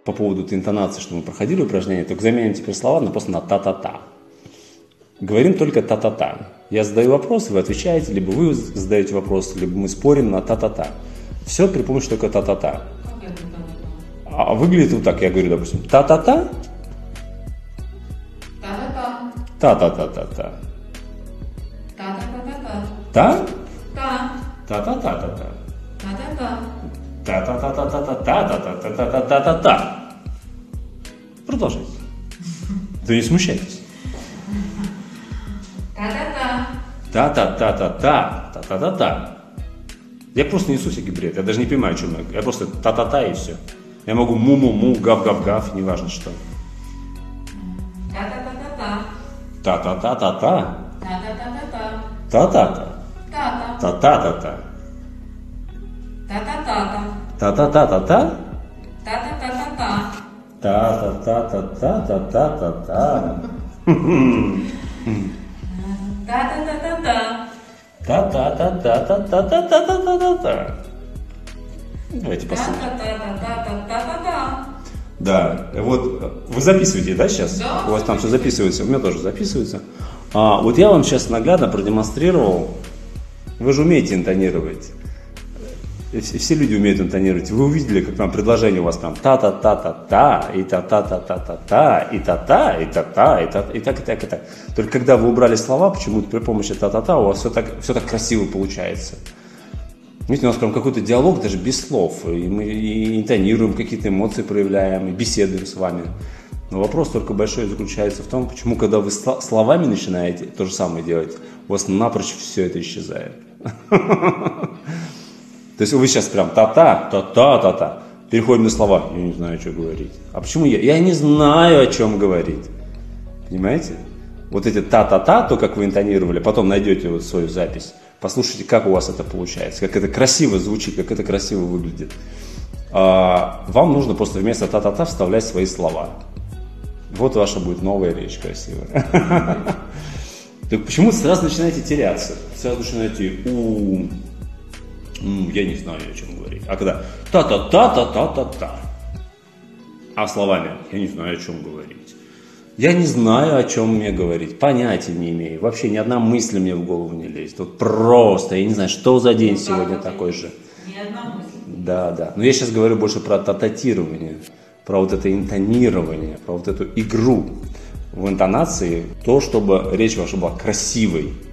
по поводу интонации, что мы проходили упражнение, только заменим теперь слова на просто на та-та-та. Говорим только та-та-та. Я задаю вопрос, вы отвечаете, либо вы задаете вопрос, либо мы спорим на та-та-та. Все при помощи только та-та-та. А выглядит вот так, я говорю, допустим, та-та-та. Та-та-та. Та-та-та-та-та. Та-та-та-та-та. Та? Та. Та-та-та-та-та. Та-та-та. Та-та-та-та-та-та-та-та-та-та-та-та. Продолжайте. Да не смущайтесь. Та-та-та. Та-та-та-та-та. Та-та-та-та. Я просто несу всякий бред. Я даже не понимаю, о чем я. Я просто та-та-та и все. Я могу му-му-му, гав-гав-гав, неважно что. Та-та-та-та-та. Та-та-та-та-та. Та-та-та-та-та. Та-та-та. Та-та. Та-та-та-та. Та-та-та-та. Та-та-та-та-та. Та-та-та-та-та. Та-та-та-та-та-та-та-та. Та-та-та-та-та. Та-та-та-та-та-та-та-та-та-та-та. Давайте посмотрим. Та-та-та-та-та-та-та-та. Да, вот вы записываете, да, сейчас? Да. У вас там все записывается, у меня тоже записывается. Вот я вам сейчас наглядно продемонстрировал. Вы же умеете интонировать. Все люди умеют интонировать. Вы увидели, как там предложение у вас там та-та-та-та-та, и та-та-та-та-та-та, и та-та, и та-та, и так, и так, и так. Только когда вы убрали слова, почему-то при помощи та-та-та у вас все так красиво получается. Видите, у нас прям какой-то диалог даже без слов. И мы и интонируем, какие-то эмоции проявляем, и беседуем с вами. Но вопрос только большой заключается в том, почему, когда вы словами начинаете то же самое делать, у вас напрочь все это исчезает. То есть вы сейчас прям та-та, та-та, та-та. Переходим на слова. Я не знаю, что говорить. А почему я? Я не знаю, о чем говорить. Понимаете? Вот эти та-та-та, то, как вы интонировали, потом найдете вот свою запись. Послушайте, как у вас это получается, как это красиво звучит, как это красиво выглядит. Вам нужно просто вместо та-та-та вставлять свои слова. Вот ваша будет новая речь красивая. Так почему сразу начинаете теряться? Сразу начинаете я не знаю, о чем говорить. А когда та-та-та-та-та-та-та. А словами я не знаю, о чем говорить. Я не знаю, о чем мне говорить. Понятия не имею. Вообще ни одна мысль мне в голову не лезет. Вот просто, я не знаю, что за день сегодня такой же. Ни одна мысль. Да, да. Но я сейчас говорю больше про тататирование, про вот это интонирование, про вот эту игру в интонации. То, чтобы речь ваша была красивой.